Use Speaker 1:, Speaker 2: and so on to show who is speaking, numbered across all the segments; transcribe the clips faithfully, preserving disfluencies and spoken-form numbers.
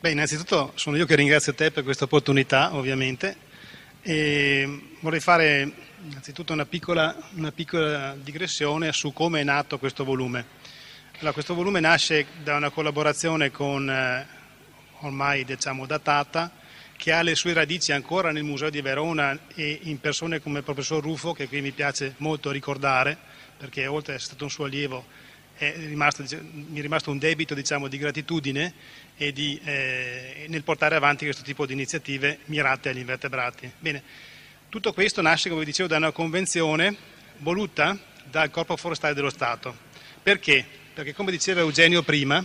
Speaker 1: Beh, innanzitutto sono io che ringrazio te per questa opportunità, ovviamente, e vorrei fare innanzitutto una piccola, una piccola digressione su come è nato questo volume. Allora, questo volume nasce da una collaborazione con, eh, ormai diciamo datata, che ha le sue radici ancora nel Museo di Verona e in persone come il professor Ruffo, che qui mi piace molto ricordare, perché oltre ad essere stato un suo allievo, è rimasto, mi è rimasto un debito, diciamo, di gratitudine e di, eh, nel portare avanti questo tipo di iniziative mirate agli invertebrati. Bene, tutto questo nasce, come vi dicevo, da una convenzione voluta dal Corpo Forestale dello Stato. Perché? Perché, come diceva Eugenio prima,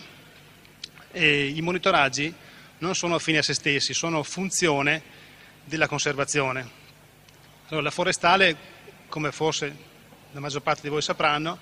Speaker 1: eh, i monitoraggi non sono fini a se stessi, sono funzione della conservazione. Allora, la forestale, come forse la maggior parte di voi sapranno,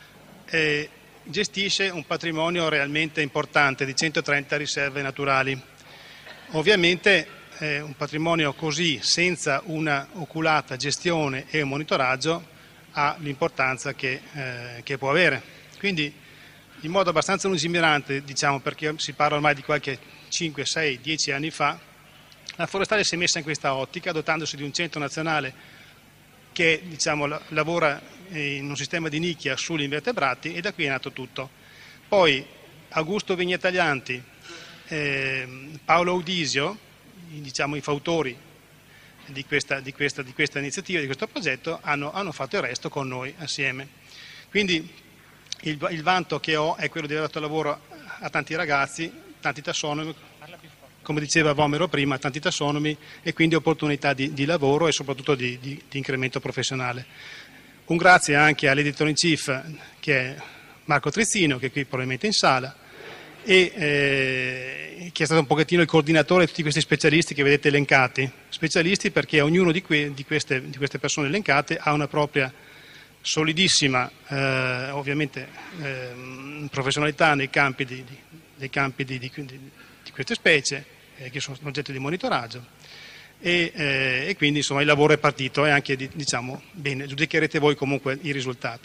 Speaker 1: eh, gestisce un patrimonio realmente importante di centotrenta riserve naturali. Ovviamente eh, un patrimonio così, senza una oculata gestione e un monitoraggio, ha l'importanza che, eh, che può avere. Quindi, in modo abbastanza lungimirante, diciamo, perché si parla ormai di qualche cinque, sei, dieci anni fa, la forestale si è messa in questa ottica, dotandosi di un centro nazionale che, diciamo, lavora in un sistema di nicchia sugli invertebrati, e da qui è nato tutto. Poi Augusto Vignetaglianti, eh, Paolo Audisio, diciamo i fautori di questa, di questa, di questa iniziativa, di questo progetto, hanno, hanno fatto il resto con noi assieme. Quindi il, il vanto che ho è quello di aver dato lavoro a tanti ragazzi, tanti tassonomi, come diceva Vomero prima, tanti tassonomi, e quindi opportunità di, di lavoro e soprattutto di, di, di incremento professionale. Un grazie anche all'editor in chief, che è Marco Trizzino, che è qui probabilmente in sala, e eh, che è stato un pochettino il coordinatore di tutti questi specialisti che vedete elencati. Specialisti perché ognuno di, que, di, queste, di queste persone elencate ha una propria solidissima, eh, ovviamente, eh, professionalità nei campi di, di, nei campi di, di, di queste specie, eh, che sono oggetto di monitoraggio. E, eh, e quindi insomma il lavoro è partito e anche, diciamo, bene, giudicherete voi comunque i risultati.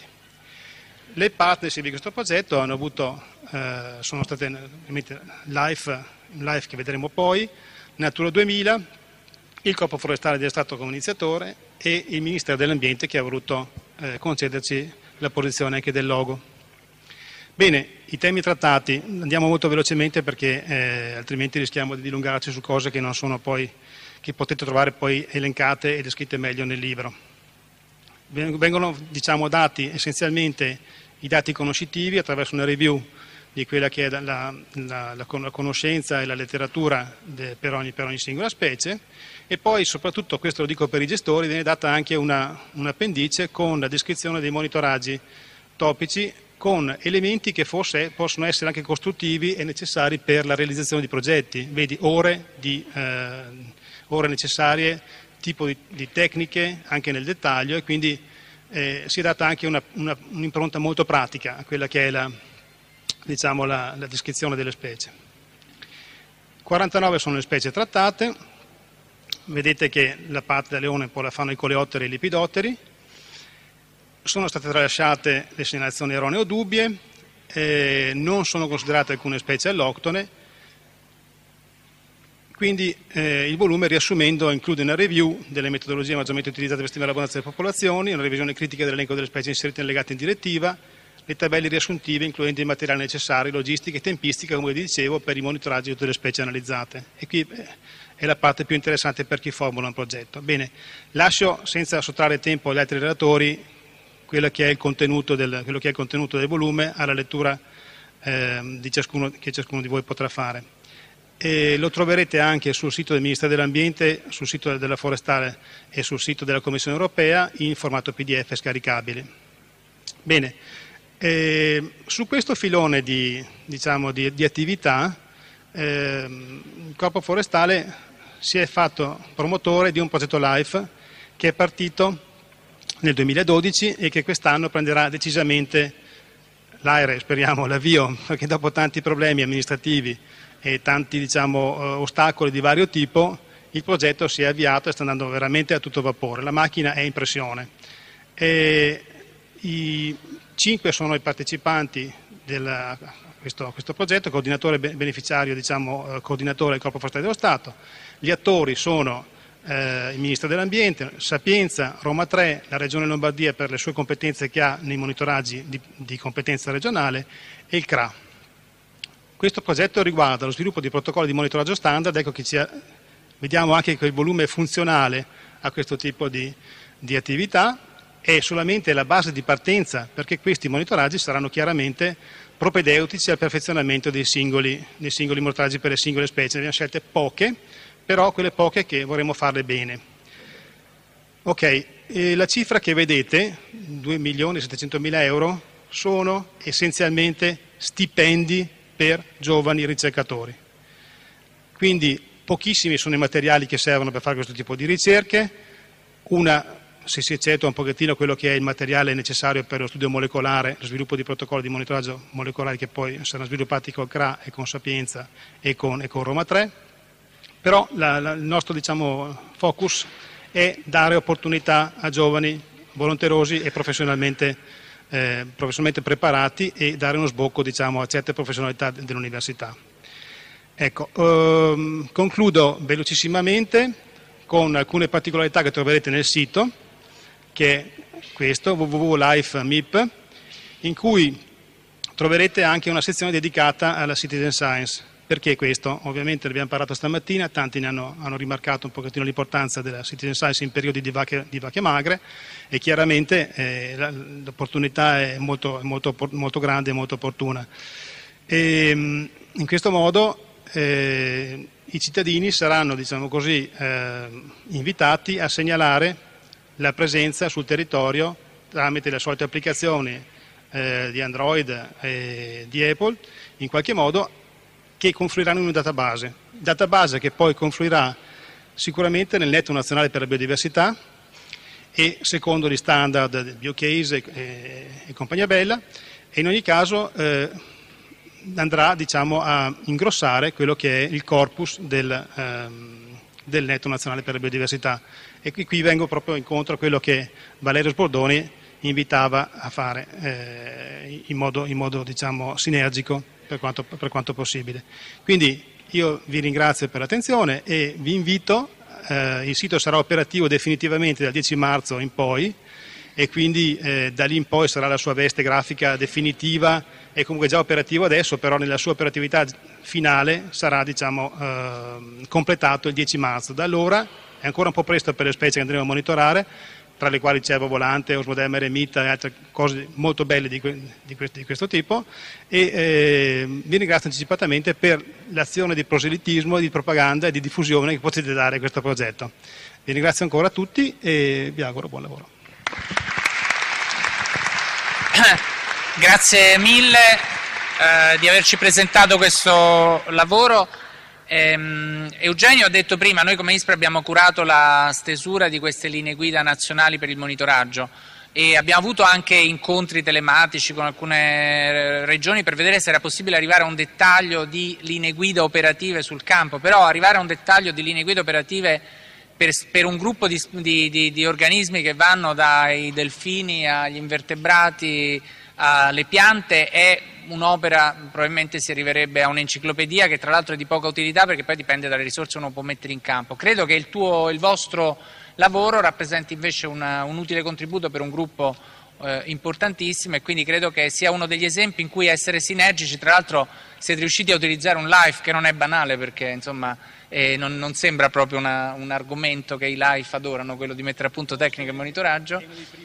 Speaker 1: Le partnership di questo progetto hanno avuto, eh, sono state ovviamente Life, Life che vedremo poi, Natura duemila, il Corpo Forestale dello Stato come iniziatore e il Ministero dell'Ambiente, che ha voluto eh, concederci la posizione anche del logo. Bene, i temi trattati, andiamo molto velocemente perché eh, altrimenti rischiamo di dilungarci su cose che non sono poi, che potete trovare poi elencate e descritte meglio nel libro. Vengono, diciamo, dati essenzialmente i dati conoscitivi attraverso una review di quella che è la, la, la, la conoscenza e la letteratura de, per, ogni, per ogni singola specie, e poi soprattutto, questo lo dico per i gestori, viene data anche una, un appendice con la descrizione dei monitoraggi topici, con elementi che forse possono essere anche costruttivi e necessari per la realizzazione di progetti, vedi ore, di, eh, ore necessarie, tipo di, di tecniche anche nel dettaglio, e quindi eh, si è data anche una, una, un'impronta molto pratica a quella che è la, diciamo, la, la descrizione delle specie. quarantanove sono le specie trattate, vedete che la parte da leone poi la fanno i coleotteri e i lepidotteri. Sono state tralasciate le segnalazioni erronee o dubbie, eh, non sono considerate alcune specie alloctone, quindi eh, il volume, riassumendo, include una review delle metodologie maggiormente utilizzate per stimare l'abbondanza delle popolazioni, una revisione critica dell'elenco delle specie inserite nelle legate in direttiva, le tabelle riassuntive includendo i materiali necessari, logistica e tempistica, come vi dicevo, per i monitoraggi di tutte le specie analizzate. E qui eh, è la parte più interessante per chi formula un progetto. Bene, lascio, senza sottrarre tempo agli altri relatori, quello che è il contenuto del, quello che è il contenuto del volume alla lettura eh, di ciascuno, che ciascuno di voi potrà fare. E lo troverete anche sul sito del Ministero dell'Ambiente, sul sito della Forestale e sul sito della Commissione Europea in formato P D F scaricabile. Bene, eh, su questo filone di, diciamo, di, di attività eh, il Corpo Forestale si è fatto promotore di un progetto LIFE che è partito nel duemiladodici e che quest'anno prenderà decisamente l'aere, speriamo, l'avvio, perché dopo tanti problemi amministrativi e tanti, diciamo, ostacoli di vario tipo, il progetto si è avviato e sta andando veramente a tutto vapore. La macchina è in pressione. E i cinque sono i partecipanti della, questo, questo progetto, coordinatore beneficiario, diciamo, eh, coordinatore del Corpo Forestale dello Stato. Gli attori sono eh, il Ministro dell'Ambiente, Sapienza, Roma tre, la Regione Lombardia per le sue competenze che ha nei monitoraggi di, di competenza regionale e il C R A. Questo progetto riguarda lo sviluppo di protocolli di monitoraggio standard, ecco che ci ha, vediamo anche che il volume è funzionale a questo tipo di, di attività, è solamente la base di partenza perché questi monitoraggi saranno chiaramente propedeutici al perfezionamento dei singoli, dei singoli monitoraggi per le singole specie. Ne abbiamo scelte poche, però quelle poche che vorremmo farle bene. Ok, e la cifra che vedete, due milioni settecentomila euro, sono essenzialmente stipendi per giovani ricercatori. Quindi pochissimi sono i materiali che servono per fare questo tipo di ricerche, una, se si eccettua un pochettino quello che è il materiale necessario per lo studio molecolare, lo sviluppo di protocolli di monitoraggio molecolari che poi saranno sviluppati col C R A e con Sapienza e con, e con Roma tre, però la, la, il nostro, diciamo, focus è dare opportunità a giovani volenterosi e professionalmente Eh, professionalmente preparati e dare uno sbocco, diciamo, a certe professionalità dell'università. Ecco, ehm, concludo velocissimamente con alcune particolarità che troverete nel sito, che è questo, w w w punto life punto m i p, in cui troverete anche una sezione dedicata alla citizen science. Perché questo? Ovviamente ne abbiamo parlato stamattina, tanti ne hanno, hanno rimarcato un pochettino l'importanza della citizen science in periodi di vacche, di vacche magre e chiaramente eh, l'opportunità è molto, molto, molto grande e molto opportuna. E, in questo modo eh, i cittadini saranno, diciamo così, eh, invitati a segnalare la presenza sul territorio tramite le solite applicazioni eh, di Android e di Apple, in qualche modo, che confluiranno in un database, database che poi confluirà sicuramente nel network nazionale per la biodiversità e secondo gli standard del BioCase e, e compagnia bella, e in ogni caso eh, andrà, diciamo, a ingrossare quello che è il corpus del, ehm, del network nazionale per la biodiversità. E qui, qui vengo proprio incontro a quello che Valerio Sbordoni invitava a fare eh, in modo, in modo diciamo, sinergico per quanto, per quanto possibile. Quindi io vi ringrazio per l'attenzione e vi invito, eh, il sito sarà operativo definitivamente dal dieci marzo in poi e quindi eh, da lì in poi sarà la sua veste grafica definitiva, è comunque già operativo adesso, però nella sua operatività finale sarà, diciamo, eh, completato il dieci marzo. Da allora è ancora un po' presto per le specie che andremo a monitorare, tra le quali cervo volante, osmodema eremita e altre cose molto belle di, que di, questo, di questo tipo, e eh, vi ringrazio anticipatamente per l'azione di proselitismo, di propaganda e di diffusione che potete dare a questo progetto. Vi ringrazio ancora a tutti e vi auguro buon lavoro.
Speaker 2: Grazie mille eh, di averci presentato questo lavoro. Um, Eugenio ha detto prima, noi come ISPRA abbiamo curato la stesura di queste linee guida nazionali per il monitoraggio e abbiamo avuto anche incontri telematici con alcune regioni per vedere se era possibile arrivare a un dettaglio di linee guida operative sul campo, però arrivare a un dettaglio di linee guida operative per, per un gruppo di, di, di, di organismi che vanno dai delfini agli invertebrati alle piante è un'opera, probabilmente si arriverebbe a un'enciclopedia che tra l'altro è di poca utilità perché poi dipende dalle risorse che uno può mettere in campo. Credo che il, tuo, il vostro lavoro rappresenti invece una, un utile contributo per un gruppo eh, importantissimo e quindi credo che sia uno degli esempi in cui essere sinergici. Tra l'altro siete riusciti a utilizzare un live che non è banale perché insomma eh, non, non sembra proprio una, un argomento che i live adorano, quello di mettere a punto tecnica e monitoraggio.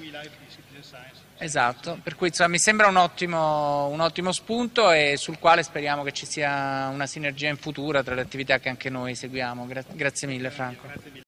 Speaker 2: Esatto, per cui insomma, mi sembra un ottimo, un ottimo spunto e sul quale speriamo che ci sia una sinergia in futuro tra le attività che anche noi seguiamo. Gra- grazie mille Franco.